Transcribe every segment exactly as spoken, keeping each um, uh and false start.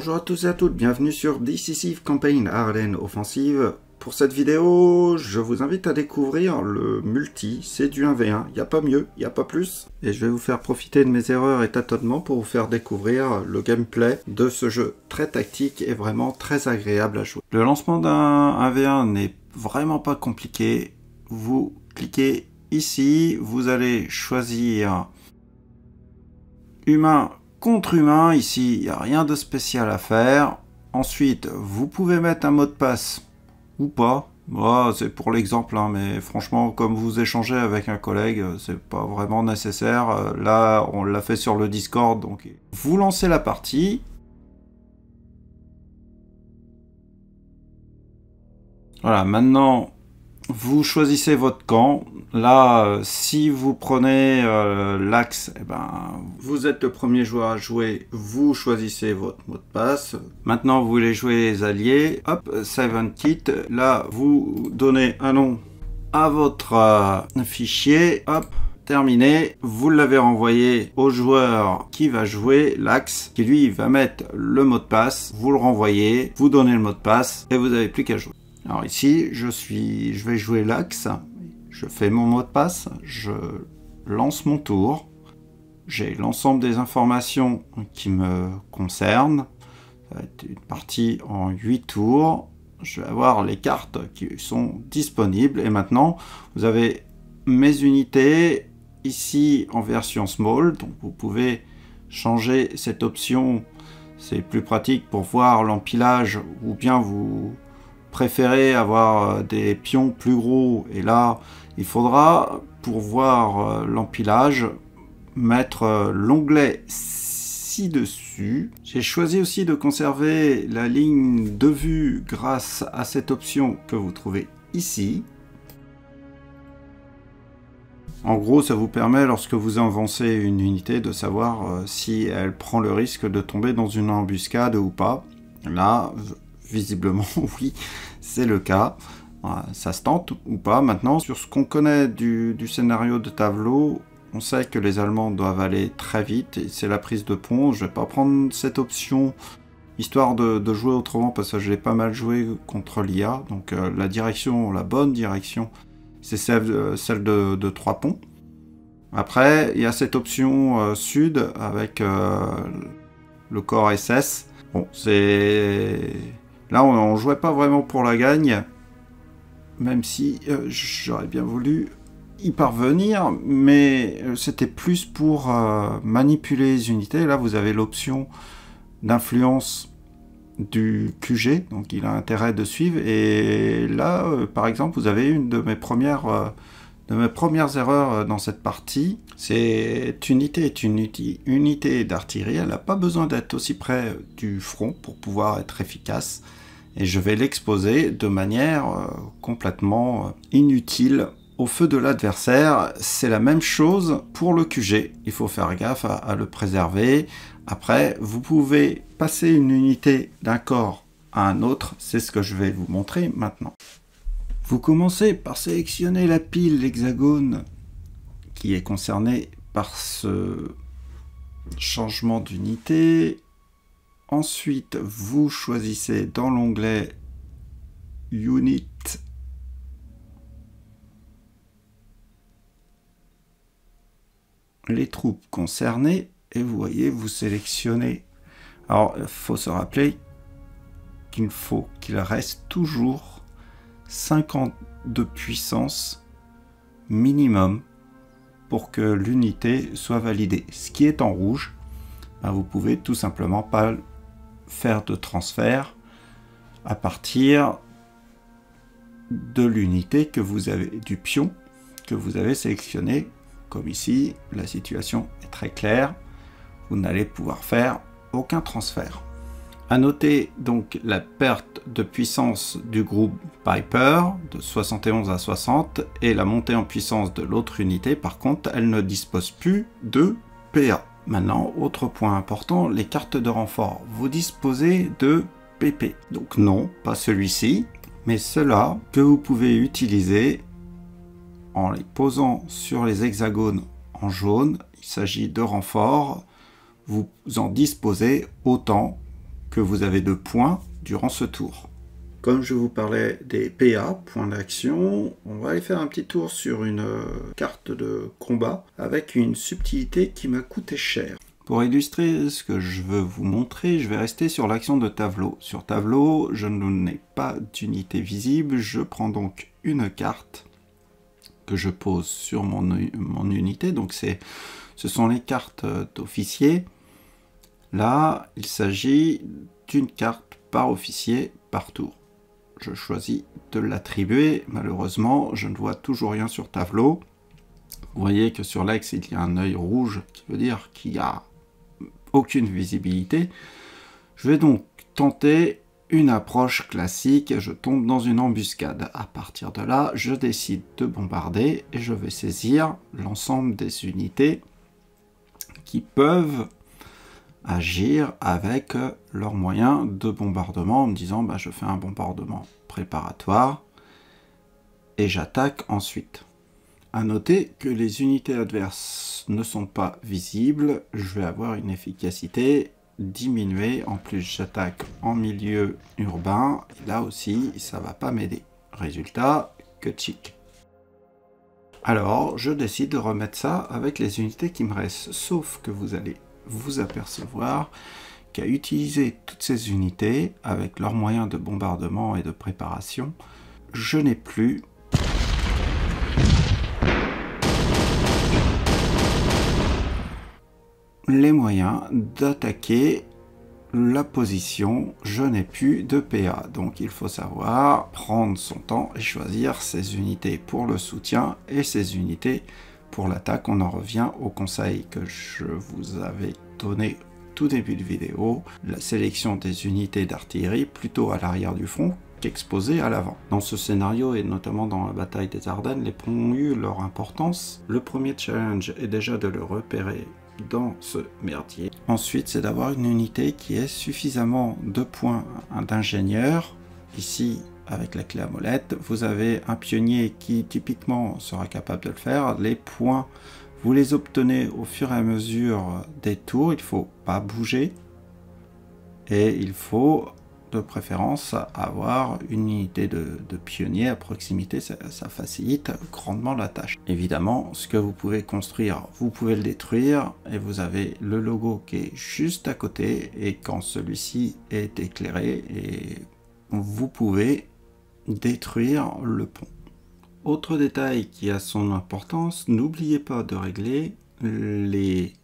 Bonjour à tous et à toutes, bienvenue sur Decisive Campaign Ardennes Offensive. Pour cette vidéo, je vous invite à découvrir le multi, c'est du un v un, il n'y a pas mieux, il n'y a pas plus. Et je vais vous faire profiter de mes erreurs et tâtonnements pour vous faire découvrir le gameplay de ce jeu très tactique et vraiment très agréable à jouer. Le lancement d'un un v un n'est vraiment pas compliqué. Vous cliquez ici, vous allez choisir humain contre humain, ici il n'y a rien de spécial à faire. Ensuite vous pouvez mettre un mot de passe ou pas, oh, c'est pour l'exemple, hein, mais franchement comme vous échangez avec un collègue, c'est pas vraiment nécessaire. Là on l'a fait sur le Discord, donc vous lancez la partie. Voilà, maintenant vous choisissez votre camp. Là, euh, si vous prenez euh, l'axe, eh ben, vous êtes le premier joueur à jouer, vous choisissez votre mot de passe. Maintenant, vous voulez jouer les alliés. Hop, Save and Kit. Là, vous donnez un nom à votre euh, fichier. Hop, terminé. Vous l'avez renvoyé au joueur qui va jouer l'axe, qui lui va mettre le mot de passe. Vous le renvoyez, vous donnez le mot de passe et vous n'avez plus qu'à jouer. Alors ici, je suis, je vais jouer l'axe, je fais mon mot de passe, je lance mon tour, j'ai l'ensemble des informations qui me concernent, ça va être une partie en huit tours, je vais avoir les cartes qui sont disponibles et maintenant vous avez mes unités ici en version small, donc vous pouvez changer cette option, c'est plus pratique pour voir l'empilage ou bien vous préférez avoir des pions plus gros, et là il faudra, pour voir l'empilage, mettre l'onglet ci-dessus. J'ai choisi aussi de conserver la ligne de vue grâce à cette option que vous trouvez ici. En gros, ça vous permet, lorsque vous avancez une unité, de savoir si elle prend le risque de tomber dans une embuscade ou pas. Là, visiblement, oui, c'est le cas. Ça se tente ou pas. Maintenant, sur ce qu'on connaît du, du scénario de tableau, on sait que les Allemands doivent aller très vite et c'est la prise de pont. Je vais pas prendre cette option histoire de, de jouer autrement parce que j'ai pas mal joué contre l'I A. Donc euh, la direction, la bonne direction, c'est celle, celle de, de trois ponts. Après, il y a cette option euh, sud avec euh, le corps S S. Bon, c'est... Là, on ne jouait pas vraiment pour la gagne, même si euh, j'aurais bien voulu y parvenir, mais c'était plus pour euh, manipuler les unités. Là, vous avez l'option d'influence du Q G, donc il a intérêt de suivre. Et là, euh, par exemple, vous avez une de mes premières, euh, de mes premières erreurs dans cette partie. Cette unité est une unité d'artillerie, elle n'a pas besoin d'être aussi près du front pour pouvoir être efficace. Et je vais l'exposer de manière euh, complètement euh, inutile au feu de l'adversaire. C'est la même chose pour le Q G. Il faut faire gaffe à, à le préserver. Après, vous pouvez passer une unité d'un corps à un autre. C'est ce que je vais vous montrer maintenant. Vous commencez par sélectionner la pile, l'hexagone, qui est concerné par ce changement d'unité. Ensuite, vous choisissez dans l'onglet Unit les troupes concernées et vous voyez, vous sélectionnez. Alors, il faut se rappeler qu'il faut qu'il reste toujours cinquante de puissance minimum pour que l'unité soit validée. Ce qui est en rouge, ben vous pouvez tout simplement pas faire de transfert à partir de l'unité que vous avez, du pion que vous avez sélectionné. Comme ici, la situation est très claire, vous n'allez pouvoir faire aucun transfert. À noter donc la perte de puissance du groupe Piper de soixante et onze à soixante et la montée en puissance de l'autre unité. Par contre, elle ne dispose plus de P A. Maintenant, autre point important, les cartes de renfort. Vous disposez de P P. Donc non, pas celui-ci, mais ceux-là que vous pouvez utiliser en les posant sur les hexagones en jaune. Il s'agit de renforts. Vous en disposez autant que vous avez de points durant ce tour. Comme je vous parlais des P A, points d'action, on va aller faire un petit tour sur une carte de combat avec une subtilité qui m'a coûté cher. Pour illustrer ce que je veux vous montrer, je vais rester sur l'action de tableau. Sur tableau, je n'ai pas d'unité visible, je prends donc une carte que je pose sur mon, mon unité, donc c'est, ce sont les cartes d'officier. Là, il s'agit d'une carte par officier par tour. Je choisis de l'attribuer. Malheureusement, je ne vois toujours rien sur tableau. Vous voyez que sur l'ex, il y a un œil rouge, qui veut dire qu'il n'y a aucune visibilité. Je vais donc tenter une approche classique. Je tombe dans une embuscade. À partir de là, je décide de bombarder et je vais saisir l'ensemble des unités qui peuvent agir avec leurs moyens de bombardement en me disant bah, je fais un bombardement préparatoire et j'attaque ensuite. À noter que les unités adverses ne sont pas visibles, je vais avoir une efficacité diminuée. En plus, j'attaque en milieu urbain, et là aussi ça va pas m'aider. Résultat, que chic. Alors, je décide de remettre ça avec les unités qui me restent, sauf que vous allez vous apercevoir qu'à utiliser toutes ces unités avec leurs moyens de bombardement et de préparation, je n'ai plus les moyens d'attaquer la position, je n'ai plus de P A. Donc il faut savoir prendre son temps et choisir ses unités pour le soutien et ses unités pour l'attaque. On en revient au conseil que je vous avais donné tout début de vidéo, la sélection des unités d'artillerie plutôt à l'arrière du front qu'exposée à l'avant. Dans ce scénario et notamment dans la bataille des Ardennes, les ponts ont eu leur importance. Le premier challenge est déjà de le repérer dans ce merdier. Ensuite, c'est d'avoir une unité qui ait suffisamment de points d'ingénieur. Ici, avec la clé à molette, vous avez un pionnier qui typiquement sera capable de le faire. Les points, vous les obtenez au fur et à mesure des tours. Il ne faut pas bouger et il faut de préférence avoir une unité de, de pionnier à proximité. Ça, ça facilite grandement la tâche. Évidemment, ce que vous pouvez construire, vous pouvez le détruire et vous avez le logo qui est juste à côté et quand celui-ci est éclairé, et vous pouvez détruire le pont. Autre détail qui a son importance, n'oubliez pas de régler les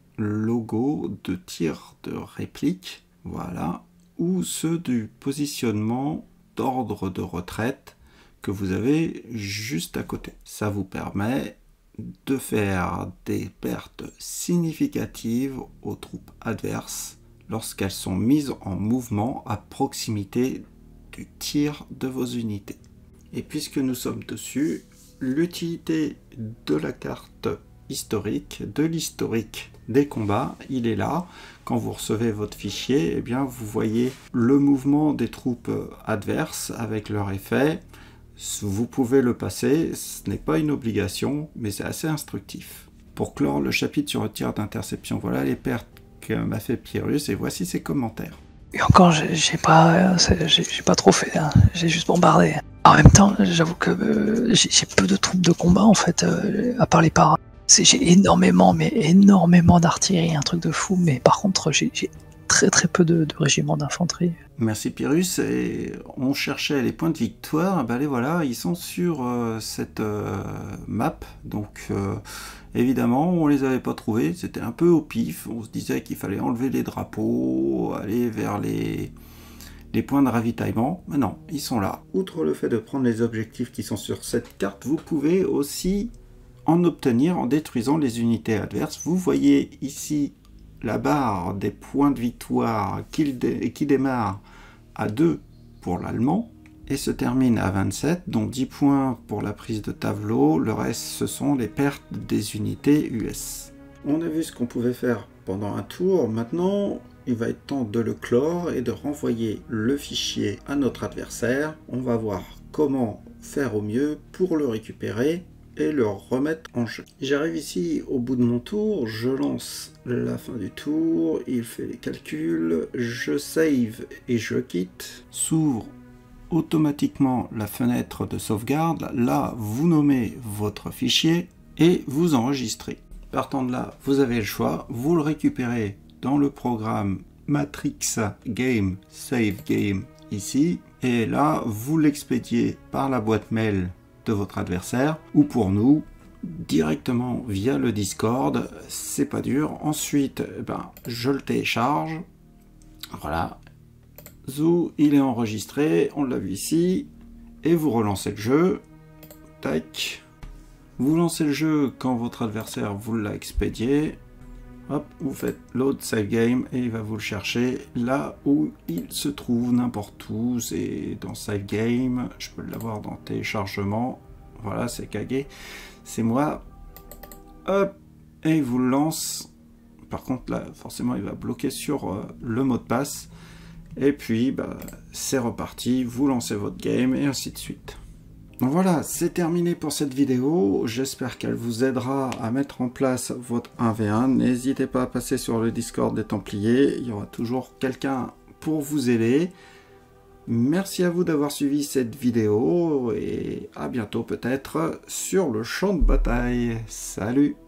logos de tir de réplique, voilà, ou ceux du positionnement d'ordre de retraite que vous avez juste à côté. Ça vous permet de faire des pertes significatives aux troupes adverses lorsqu'elles sont mises en mouvement à proximité du tir de vos unités. Et puisque nous sommes dessus, l'utilité de la carte historique, de l'historique des combats, il est là. Quand vous recevez votre fichier, eh bien, vous voyez le mouvement des troupes adverses avec leur effet. Vous pouvez le passer, ce n'est pas une obligation, mais c'est assez instructif. Pour clore le chapitre sur le tir d'interception, voilà les pertes que m'a fait Pyrrhus et voici ses commentaires. Et encore, j'ai pas, j'ai pas trop fait, hein. J'ai juste bombardé. En même temps, j'avoue que euh, j'ai peu de troupes de combat en fait, euh, à part les paras. J'ai énormément, mais énormément d'artillerie, un truc de fou, mais par contre, j'ai très très peu de, de régiments d'infanterie. Merci Pyrrhus, et on cherchait les points de victoire, ben les voilà, ils sont sur euh, cette euh, map, donc euh, évidemment on les avait pas trouvés, c'était un peu au pif, on se disait qu'il fallait enlever les drapeaux, aller vers les... les points de ravitaillement, mais non, ils sont là. Outre le fait de prendre les objectifs qui sont sur cette carte, vous pouvez aussi en obtenir en détruisant les unités adverses. Vous voyez ici la barre des points de victoire qui, dé qui démarre à deux pour l'allemand et se termine à vingt-sept, dont dix points pour la prise de tableau, le reste ce sont les pertes des unités U S. On a vu ce qu'on pouvait faire pendant un tour, maintenant il va être temps de le clore et de renvoyer le fichier à notre adversaire. On va voir comment faire au mieux pour le récupérer et le remettre en jeu. J'arrive ici au bout de mon tour, je lance la fin du tour, il fait les calculs, je save et je quitte. S'ouvre automatiquement la fenêtre de sauvegarde. Là, vous nommez votre fichier et vous enregistrez. Partant de là, vous avez le choix, vous le récupérez dans le programme Matrix Game Save Game ici, et là, vous l'expédiez par la boîte mail de votre adversaire, ou pour nous, directement via le Discord, c'est pas dur. Ensuite, ben, je le télécharge, voilà, Zou, il est enregistré, on l'a vu ici, et vous relancez le jeu, tac, vous lancez le jeu quand votre adversaire vous l'a expédié, hop, vous faites load save game, et il va vous le chercher là où il se trouve, n'importe où, c'est dans save game, je peux l'avoir dans téléchargement, voilà, c'est Kage, c'est moi, hop, et il vous le lance, par contre là, forcément, il va bloquer sur euh, le mot de passe, et puis bah, c'est reparti, vous lancez votre game et ainsi de suite. Donc voilà, c'est terminé pour cette vidéo, j'espère qu'elle vous aidera à mettre en place votre un v un. N'hésitez pas à passer sur le Discord des Templiers, il y aura toujours quelqu'un pour vous aider. Merci à vous d'avoir suivi cette vidéo et à bientôt peut-être sur le champ de bataille. Salut!